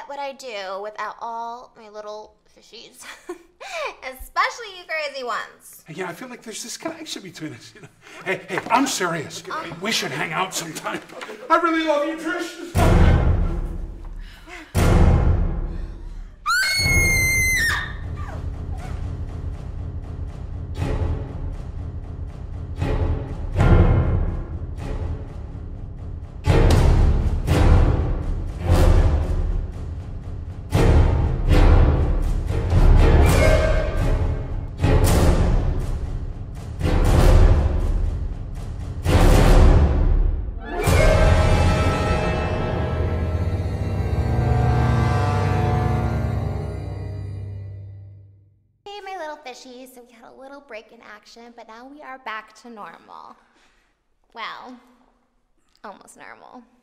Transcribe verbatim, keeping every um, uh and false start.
what I do without all my little fishies. Especially you crazy ones. Yeah, I feel like there's this connection between us, you know. Hey, hey, I'm serious. Um, we should hang out sometime. I really love you, Trish. Fishies, so we had a little break in action, but now we are back to normal. Well, almost normal.